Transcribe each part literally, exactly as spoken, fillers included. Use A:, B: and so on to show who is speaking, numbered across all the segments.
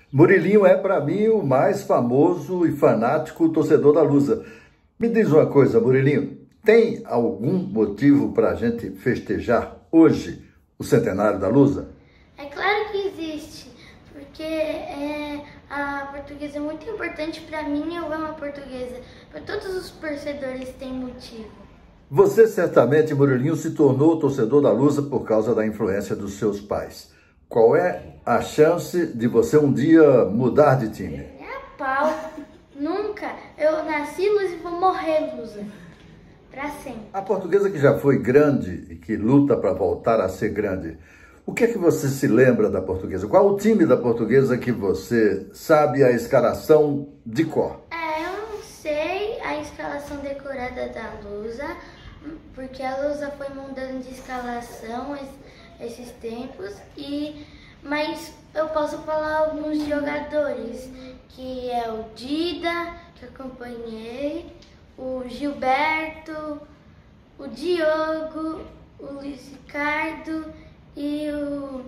A: Murilinho é, para mim, o mais famoso e fanático torcedor da Lusa. Me diz uma coisa, Murilinho, tem algum motivo para a gente festejar hoje o centenário da Lusa?
B: É claro que existe, porque é, a Portuguesa é muito importante para mim, eu amo a Portuguesa. Para todos os torcedores tem motivo.
A: Você certamente, Murilinho, se tornou torcedor da Lusa por causa da influência dos seus pais. Qual é a chance de você um dia mudar de time?
B: É a pau. Nunca. Eu nasci Lusa e vou morrer Lusa. Pra sempre.
A: A Portuguesa, que já foi grande e que luta para voltar a ser grande, o que é que você se lembra da Portuguesa? Qual o time da Portuguesa que você sabe a escalação de cor?
B: É, eu não sei a escalação decorada da Lusa, porque a Lusa foi mudando de escalação esses tempos, e, mas eu posso falar alguns jogadores, que é o Dida, que acompanhei, o Gilberto, o Diogo, o Luiz Ricardo e o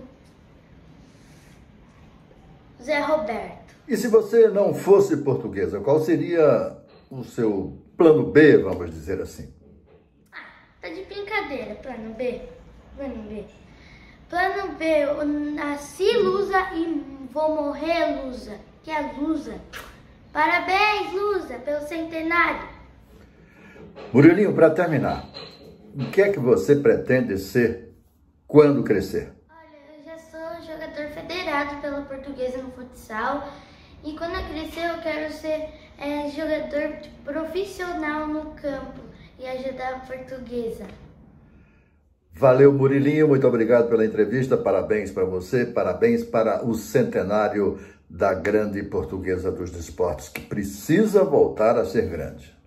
B: Zé Roberto.
A: E se você não fosse portuguesa, qual seria o seu plano B, vamos dizer assim?
B: Ah, tá de brincadeira, plano B, plano B. Plano B, eu nasci Lusa e vou morrer Lusa, que é Lusa. Parabéns, Lusa, pelo centenário.
A: Murilinho, para terminar, o que é que você pretende ser quando crescer?
B: Olha, eu já sou jogador federado pela Portuguesa no futsal, e quando eu crescer eu quero ser é, jogador profissional no campo e ajudar a Portuguesa.
A: Valeu, Murilinho, muito obrigado pela entrevista, parabéns para você, parabéns para o centenário da grande Portuguesa dos Desportos, que precisa voltar a ser grande.